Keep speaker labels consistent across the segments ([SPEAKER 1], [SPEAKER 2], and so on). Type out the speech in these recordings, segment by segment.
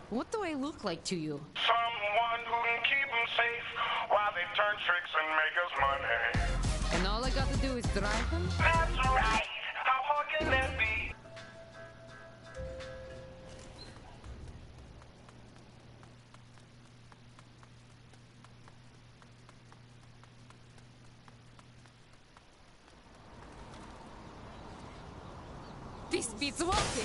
[SPEAKER 1] What do I look like to you?
[SPEAKER 2] Someone who can keep them safe while they turn tricks and make us money.
[SPEAKER 1] And all I got to do is drive them?
[SPEAKER 2] That's right. How hard can that be?
[SPEAKER 1] This beats walking!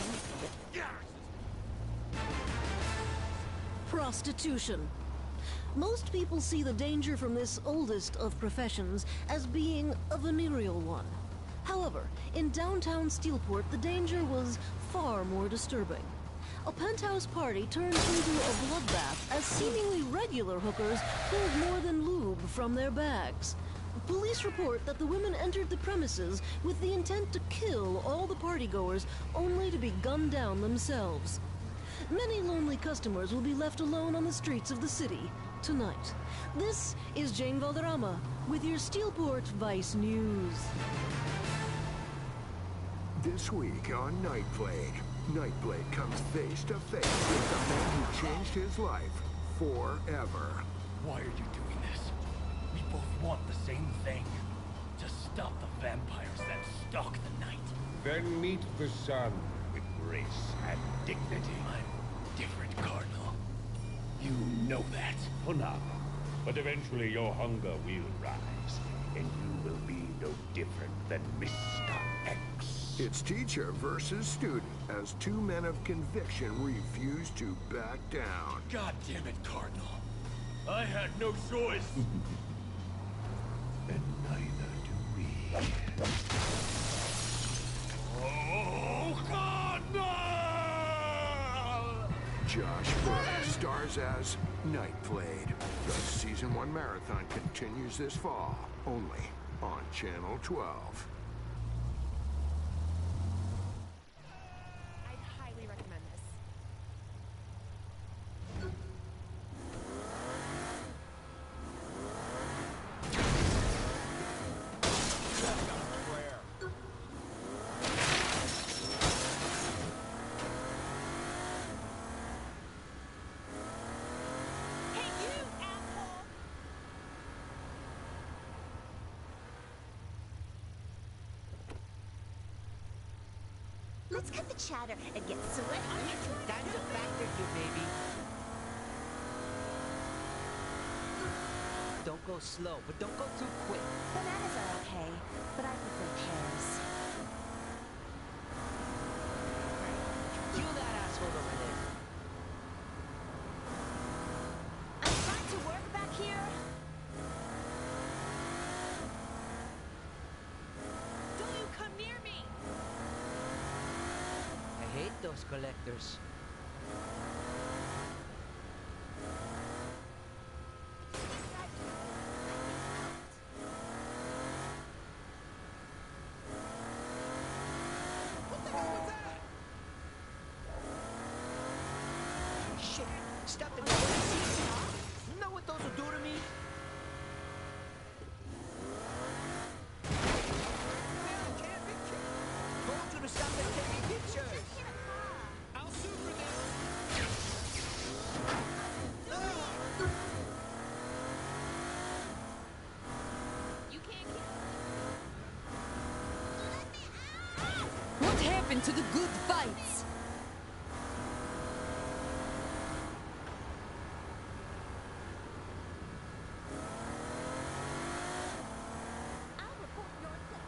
[SPEAKER 3] Prostitution. Most people see the danger from this oldest of professions as being a venereal one. However, in downtown Steelport, the danger was far more disturbing. A penthouse party turned into a bloodbath as seemingly regular hookers pulled more than lube from their bags. Police report that the women entered the premises with the intent to kill all the partygoers, only to be gunned down themselves. Many lonely customers will be left alone on the streets of the city tonight. This is Jane Valderrama with your Steelport Vice News.
[SPEAKER 4] This week on Nightblade, Nightblade comes face to face with the man who changed his life forever.
[SPEAKER 5] Why are you doing this? We both want the same thing. To stop the vampires that stalk the night.
[SPEAKER 6] Then meet the sun with grace and dignity.
[SPEAKER 5] I'm different, Cardinal. You know that.
[SPEAKER 6] For now. But eventually your hunger will rise, and you will be no different than Mr. X.
[SPEAKER 4] It's teacher versus student as two men of conviction refuse to back down.
[SPEAKER 5] God damn it, Cardinal. I had no choice.
[SPEAKER 6] And neither do we.
[SPEAKER 5] Oh, Cardinal!
[SPEAKER 4] Josh Bird stars as Nightblade. The Season 1 marathon continues this fall, only on Channel 12.
[SPEAKER 7] I'd highly recommend this. Hey, you asshole!
[SPEAKER 8] Let's cut the chatter and get sweaty.
[SPEAKER 9] Time to factor you, baby. Don't go slow, but don't go too quick.
[SPEAKER 8] Bananas are okay, but I prefer pears.
[SPEAKER 9] Kill that asshole over there.
[SPEAKER 8] I'm trying to work back here.
[SPEAKER 7] Don't you come near me!
[SPEAKER 9] I hate those collectors. Shit! Stop the You know what those will do to me? Told you to stop and take me pictures! I'll sue for this!
[SPEAKER 7] You can't kill
[SPEAKER 1] What happened to the good fights?
[SPEAKER 8] I'll report your theft.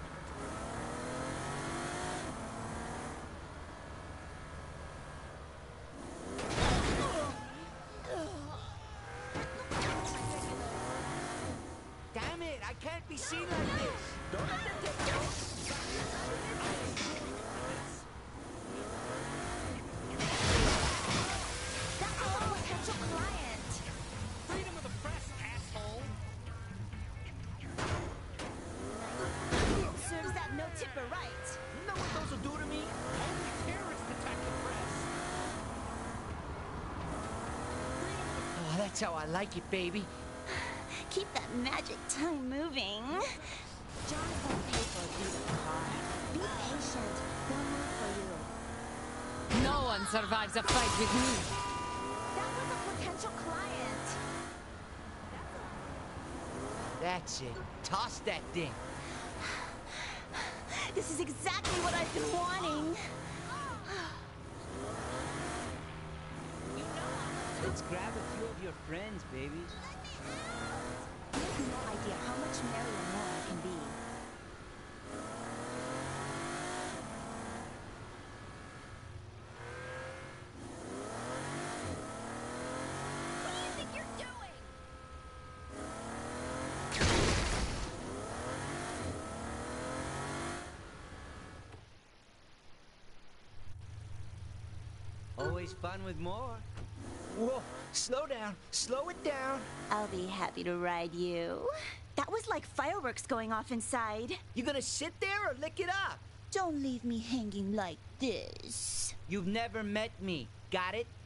[SPEAKER 9] Damn it! I can't be seen like this! Don't let them take you!
[SPEAKER 8] That's a potential client.
[SPEAKER 5] Freedom of the press, asshole!
[SPEAKER 8] Serves that no tipper right.
[SPEAKER 9] You know what those will do to me?
[SPEAKER 5] Only terrorists attack the press!
[SPEAKER 9] Oh, that's how I like it, baby.
[SPEAKER 8] Keep that magic tongue moving. John won't pay for a beautiful car. Be patient. They'll move for you.
[SPEAKER 1] No one survives a fight with me.
[SPEAKER 8] potential client.
[SPEAKER 9] That's it. Toss that thing.
[SPEAKER 8] This is exactly what I've been wanting.
[SPEAKER 9] Let's grab a few of your friends, baby.
[SPEAKER 8] You have no idea how much merrier more I can be.
[SPEAKER 7] What do you think you're doing?
[SPEAKER 9] Always fun with more. Whoa, slow down. Slow it down.
[SPEAKER 8] I'll be happy to ride you. That was like fireworks going off inside.
[SPEAKER 9] You gonna sit there or lick it up?
[SPEAKER 8] Don't leave me hanging like this.
[SPEAKER 9] You've never met me. Got it?